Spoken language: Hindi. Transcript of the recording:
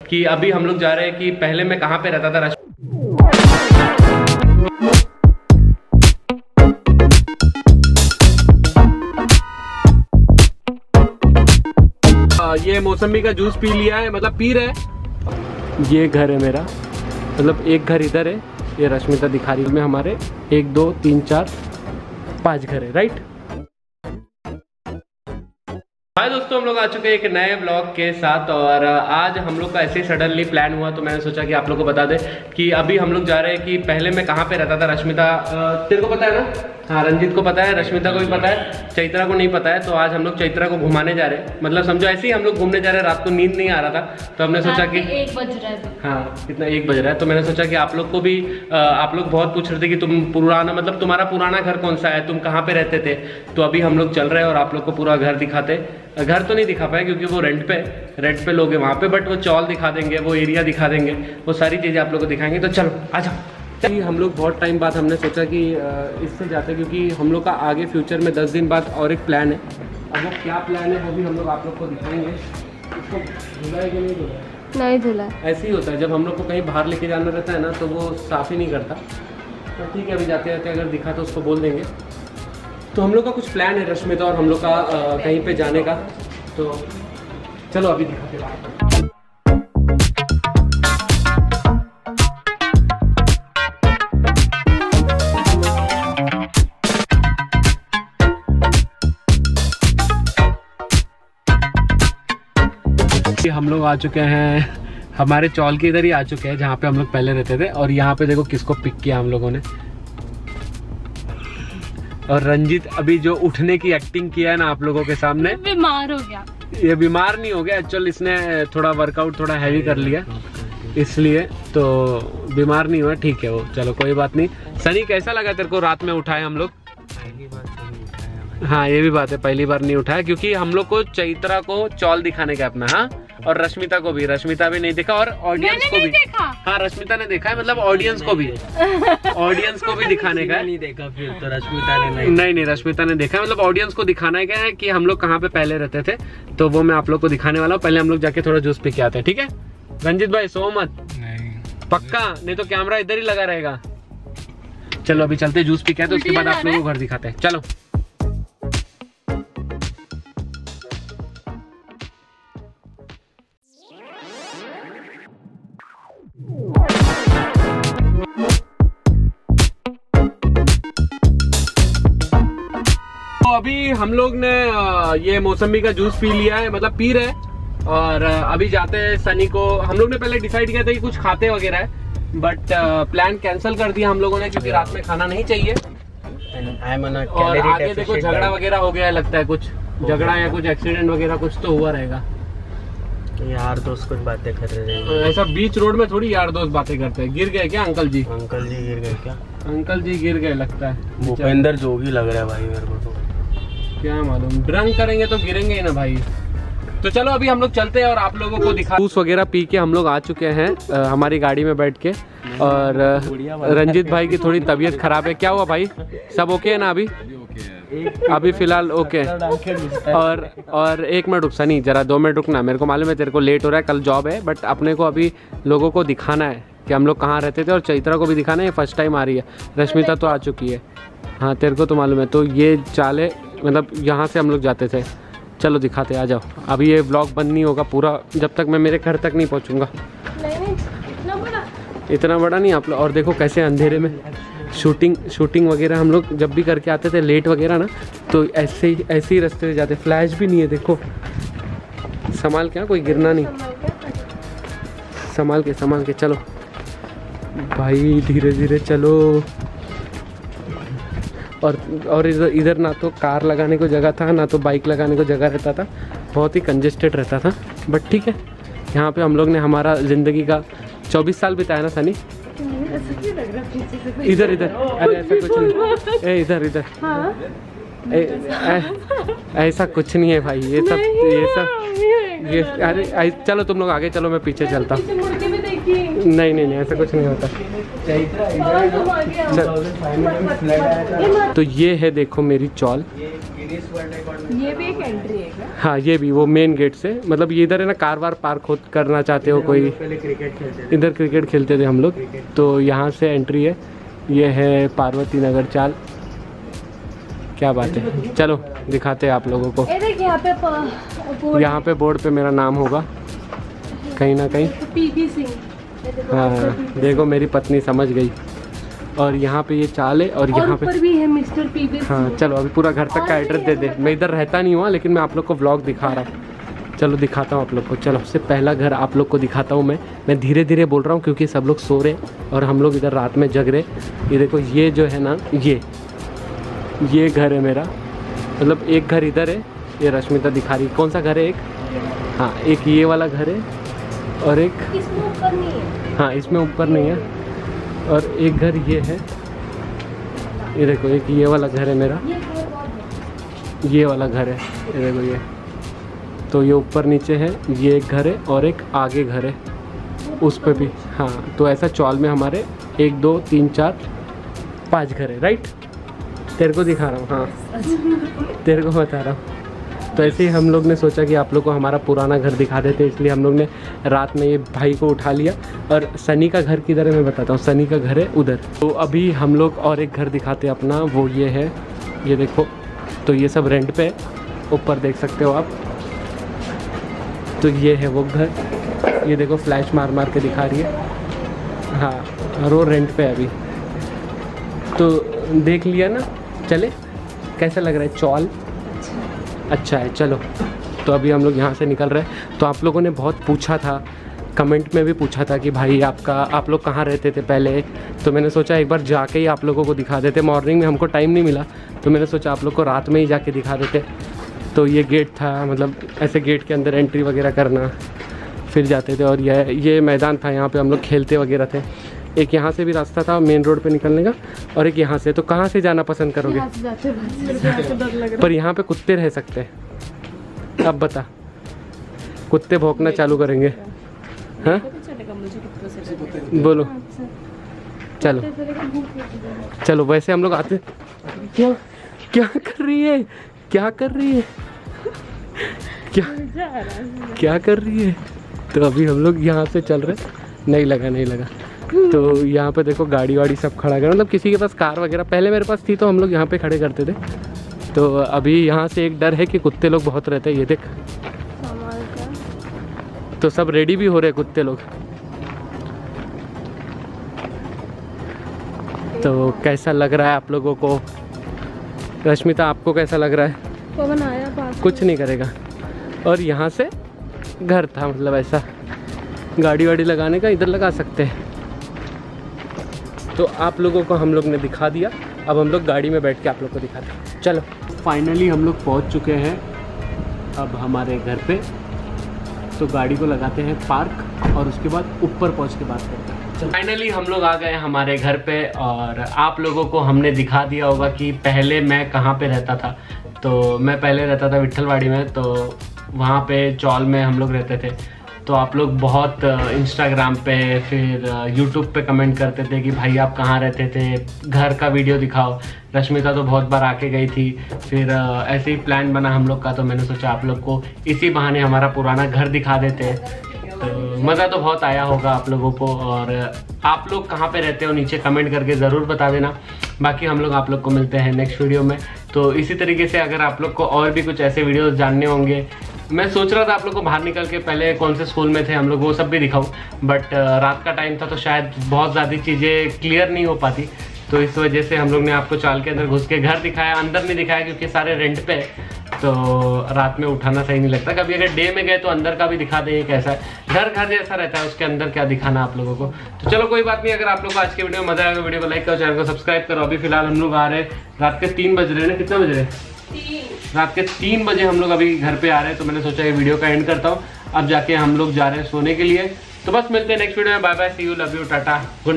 कि अभी हम लोग जा रहे हैं कि पहले मैं कहाँ पे रहता था। ये मौसमी का जूस पी लिया है, मतलब पी रहे। ये घर है मेरा, मतलब एक घर इधर है, ये रश्मिता दिखा रही है में हमारे 1 2 3 4 5 घर है, राइट। हाय दोस्तों, हम लोग आ चुके हैं एक नए ब्लॉग के साथ और आज हम लोग का ऐसे ही सडनली प्लान हुआ तो मैंने सोचा कि आप लोग को बता दें कि अभी हम लोग जा रहे हैं कि पहले मैं कहाँ पे रहता था। रश्मिता तेरे को पता है ना? हाँ, रंजीत को पता है, रश्मिता को भी पता है, चैत्रा को नहीं पता है। तो आज हम लोग चैत्रा को घुमाने जा रहे हैं, मतलब समझो ऐसे ही हम लोग घूमने जा रहे हैं। रात को नींद नहीं आ रहा था तो हमने सोचा कि 1 बज रहा है। हाँ, कितना 1 बज रहा है। तो मैंने सोचा कि आप लोग को भी आप लोग बहुत पूछ रहे थे कि तुम पुराना, मतलब तुम्हारा पुराना घर कौन सा है, तुम कहाँ पे रहते थे। तो अभी हम लोग चल रहे हैं और आप लोग को पूरा घर दिखाते। घर तो नहीं दिखा पाए क्योंकि वो रेंट पे लोग हैं वहाँ पे, बट वो चौल दिखा देंगे, वो एरिया दिखा देंगे, वो सारी चीज़ें आप लोग को दिखाएंगे। तो चलो आ जाओ। हम लोग बहुत टाइम बाद हमने सोचा कि इससे जाते, क्योंकि हम लोग का आगे फ्यूचर में 10 दिन बाद और एक प्लान है। अब वो क्या प्लान है वो भी हम लोग आप लोग को दिखाएंगे। इसको धुला है कि नहीं धुला? नहीं धुला। ऐसे ही होता है जब हम लोग को कहीं बाहर लेके जाना रहता है ना तो वो साफ़ ही नहीं करता। तो ठीक है, अभी जाते जाते अगर दिखा तो उसको बोल देंगे। तो हम लोग का कुछ प्लान है रश्मिता और हम लोग का कहीं पे जाने का। तो चलो अभी दिखाते हैं। हम लोग आ चुके हैं, हमारे चौल के इधर ही आ चुके हैं जहाँ पे हम लोग पहले रहते थे। और यहाँ पे देखो किसको पिक किया हम लोगों ने। और रंजीत अभी जो उठने की एक्टिंग किया है ना आप लोगों के सामने, बीमार हो गया। ये बीमार नहीं हो गया एक्चुअल, इसने थोड़ा वर्कआउट थोड़ा हैवी कर लिया इसलिए, तो बीमार नहीं हुआ। ठीक है वो, चलो कोई बात नहीं। सनी कैसा लगा तेरे को रात में उठाए हम लोग? पहली बार तो नहीं उठाया। हाँ ये भी बात है, पहली बार नहीं उठाया क्योंकि हम लोग को चैत्रा को चौल दिखाने का अपना। हाँ, और रश्मिता को भी, रश्मिता भी नहीं देखा और ऑडियंस को भी। हाँ रश्मिता ने देखा है, मतलब ऑडियंस को भी ऑडियंस को भी दिखाने का। नहीं देखा फिर तो रश्मिता ने नहीं रश्मिता ने देखा, मतलब ऑडियंस को दिखाना है क्या है कि हम लोग कहाँ पे पहले रहते थे। तो वो मैं आप लोग को दिखाने वाला हूँ। पहले हम लोग जाके थोड़ा जूस पी के आते हैं, ठीक है? रंजीत भाई सो मत, नहीं पक्का, नहीं तो कैमरा इधर ही लगा रहेगा। चलो अभी चलते जूस पी के आते, उसके बाद आप लोगों को घर दिखाते हैं। चलो अभी हम लोग ने ये मौसमी का जूस पी लिया है, मतलब पी रहे। और अभी जाते हैं सनी को। हम लोग ने पहले डिसाइड किया था कि कुछ खाते वगैरह है, बट प्लान कैंसिल कर दिया हम लोगों ने क्योंकि रात में खाना नहीं चाहिए। और आगे देखो झगड़ा वगैरह हो गया है, लगता है कुछ झगड़ा या कुछ एक्सीडेंट वगैरह कुछ तो हुआ रहेगा। यार दोस्त कुछ बातें कर रहे हैं। ऐसा बीच रोड में थोड़ी यार दोस्त बातें करते हैं। गिर गए क्या अंकल जी? अंकल जी गिर गए क्या? अंकल जी गिर गए लगता है। भूपेंद्र जोगी लग रहा है भाई मेरे को तो। क्या मालूम, ड्रंक करेंगे तो गिरेंगे ही ना भाई। तो चलो अभी हम लोग चलते हैं और आप लोगों को दिखा। जूस वगैरह पी के हम लोग आ चुके हैं हमारी गाड़ी में बैठ के। और रंजीत भाई की थोड़ी तबीयत खराब है। क्या हुआ भाई, सब ओके है ना? अभी फिलहाल ओके। और 1 मिनट रुक सनी, जरा 2 मिनट रुकना। मेरे को मालूम है तेरे को लेट हो रहा है, कल जॉब है, बट अपने को अभी लोगों को दिखाना है कि हम लोग कहाँ रहते थे और चैत्रा को भी दिखाना है। फर्स्ट टाइम आ रही है, रश्मिता तो आ चुकी है। हाँ तेरे को तो मालूम है। तो ये चाले, मतलब यहाँ से हम लोग जाते थे। चलो दिखाते, आ जाओ। अभी ये व्लॉग बंद नहीं होगा पूरा जब तक मैं मेरे घर तक नहीं पहुँचूँगा। इतना बड़ा नहीं आप लोग। और देखो कैसे अंधेरे में शूटिंग वगैरह हम लोग जब भी करके आते थे लेट वगैरह ना, तो ऐसे ही रास्ते से जाते। फ्लैश भी नहीं है, देखो संभाल के, कोई गिरना नहीं, संभाल के चलो भाई, धीरे धीरे चलो। और इधर ना तो कार लगाने को जगह था ना तो बाइक लगाने को जगह रहता था, बहुत ही कंजेस्टेड रहता था। बट ठीक है, यहाँ पे हम लोग ने हमारा ज़िंदगी का 24 साल बिताया ना सनी। इधर अरे ऐसा कुछ नहीं, इधर ऐसा कुछ नहीं है भाई। ये सब अरे चलो तुम लोग आगे चलो, मैं पीछे चलता हूँ। नहीं ऐसा कुछ नहीं होता। तो ये है देखो मेरी चौल। ये भी एक एंट्री है क्या? हाँ ये भी वो मेन गेट से, मतलब ये इधर है ना, कार वार पार्क करना चाहते हो कोई, पहले क्रिकेट खेलते थे। इधर क्रिकेट खेलते थे हम लोग, तो यहाँ से एंट्री है। ये है पार्वती नगर चाल। क्या बात है, चलो दिखाते हैं आप लोगों को। यहाँ पे बोर्ड पे मेरा नाम होगा कहीं ना कहीं। पीपी सिंह। हाँ देखो मेरी पत्नी समझ गई। और यहाँ पे ये चाल है और यहाँ पे भी है मिस्टर पीपी। हाँ चलो अभी पूरा घर तक का एड्रेस दे दे। मैं इधर रहता नहीं हुआ लेकिन मैं आप लोग को व्लॉग दिखा रहा हूँ। चलो दिखाता हूँ आप लोग को। चलो सबसे पहला घर आप लोग को दिखाता हूँ। मैं धीरे धीरे बोल रहा हूँ क्योंकि सब लोग सो रहे और हम लोग इधर रात में जग रहे। ये देखो ये जो है ना, ये घर है मेरा, मतलब एक घर इधर है, ये रश्मिता दिखा रही। कौन सा घर है? एक, हाँ एक ये वाला घर है और एक इसमें ऊपर नहीं है। हाँ इसमें ऊपर नहीं है, और एक घर ये है। ये देखो एक ये वाला घर है मेरा, ये वाला घर है, ये देखो ये। तो ये ऊपर नीचे है, ये एक घर है और एक आगे घर है उस पे भी। हाँ तो ऐसा चौल में हमारे 1 2 3 4 5 घर है, राइट? तेरे को दिखा रहा हूँ, हाँ तेरे को बता रहा हूँ। तो ऐसे ही हम लोग ने सोचा कि आप लोग को हमारा पुराना घर दिखा देते, इसलिए हम लोग ने रात में ये भाई को उठा लिया। और सनी का घर किधर है मैं बताता हूँ। सनी का घर है उधर। तो अभी हम लोग और एक घर दिखाते हैं अपना, वो ये है, ये देखो। तो ये सब रेंट पे ऊपर देख सकते हो आप। तो ये है वो घर, ये देखो फ्लैश मार मार के दिखा रही है। हाँ और वो रेंट पे अभी। तो देख लिया ना, चले कैसा लग रहा है चौल? अच्छा है, चलो। तो अभी हम लोग यहाँ से निकल रहे हैं। तो आप लोगों ने बहुत पूछा था, कमेंट में भी पूछा था कि भाई आप लोग कहाँ रहते थे पहले। तो मैंने सोचा एक बार जाके ही आप लोगों को दिखा देते। मॉर्निंग में हमको टाइम नहीं मिला तो मैंने सोचा आप लोग को रात में ही जाके दिखा देते। तो ये गेट था, मतलब ऐसे गेट के अंदर एंट्री वगैरह करना, फिर जाते थे। और ये मैदान था, यहाँ पर हम लोग खेलते वगैरह थे। एक यहाँ से भी रास्ता था मेन रोड पे निकलने का, और एक यहाँ से। तो कहाँ से जाना पसंद करोगे? पर यहाँ पे कुत्ते रह सकते हैं। अब बता, कुत्ते भौंकना चालू करेंगे? हाँ बोलो, चलो चलो। वैसे हम लोग आते। क्या क्या कर रही है? क्या कर रही है? क्या कर रही है? तो अभी हम लोग यहाँ से चल रहे। नहीं लगा। तो यहाँ पे देखो गाड़ी वाड़ी सब खड़ा कर, मतलब किसी के पास कार वगैरह पहले मेरे पास थी तो हम लोग यहाँ पे खड़े करते थे। तो अभी यहाँ से एक डर है कि कुत्ते लोग बहुत रहते हैं। ये देख, तो सब रेडी भी हो रहे कुत्ते लोग। तो कैसा लग रहा है आप लोगों को? रश्मिता आपको कैसा लग रहा है? पवन आया पास, कुछ नहीं करेगा। और यहाँ से घर था, मतलब ऐसा गाड़ी वाड़ी लगाने का इधर लगा सकते हैं। तो आप लोगों को हम लोग ने दिखा दिया। अब हम लोग गाड़ी में बैठ के आप लोग को दिखाते हैं। चलो फाइनली हम लोग पहुंच चुके हैं अब हमारे घर पे। तो गाड़ी को लगाते हैं पार्क और उसके बाद ऊपर पहुंच के बात करते हैं। फाइनली हम लोग आ गए हमारे घर पे और आप लोगों को हमने दिखा दिया होगा कि पहले मैं कहाँ पे रहता था। तो मैं पहले रहता था विट्ठलवाड़ी में, तो वहाँ पे चौल में हम लोग रहते थे। तो आप लोग बहुत इंस्टाग्राम पे फिर यूट्यूब पे कमेंट करते थे कि भाई आप कहाँ रहते थे, घर का वीडियो दिखाओ। रश्मिता तो बहुत बार आके गई थी। फिर ऐसे ही प्लान बना हम लोग का, तो मैंने सोचा आप लोग को इसी बहाने हमारा पुराना घर दिखा देते हैं। तो मज़ा तो बहुत आया होगा आप लोगों को। और आप लोग कहाँ पे रहते हो नीचे कमेंट करके ज़रूर बता देना। बाकी हम लोग आप लोग को मिलते हैं नेक्स्ट वीडियो में। तो इसी तरीके से अगर आप लोग को और भी कुछ ऐसे वीडियोस जानने होंगे, मैं सोच रहा था आप लोग को बाहर निकल के पहले कौन से स्कूल में थे हम लोग वो सब भी दिखाऊं, बट रात का टाइम था तो शायद बहुत ज़्यादा चीज़ें क्लियर नहीं हो पाती। तो इस वजह से हम लोग ने आपको चाल के अंदर घुस के घर दिखाया, अंदर नहीं दिखाया क्योंकि सारे रेंट पे। तो रात में उठाना सही नहीं लगता। कभी अगर डे में गए तो अंदर का भी दिखा दें कैसा है। घर घर जैसा रहता है, उसके अंदर क्या दिखाना आप लोगों को। तो चलो कोई बात नहीं। अगर आप लोग को आज के वीडियो में मजा आएगा, वीडियो को लाइक करो, चैनल को सब्सक्राइब करो। अभी फिलहाल हम लोग आ रहे रात के 3 बज रहे हैं। कितना बज रहे हैं? रात के 3 बजे हम लोग अभी घर पे आ रहे हैं। तो मैंने सोचा ये वीडियो का एंड करता हूँ। अब जाके हम लोग जा रहे हैं सोने के लिए। तो बस मिलते हैं नेक्स्ट वीडियो में। Bye bye, see you, love you, टाटा, गुड।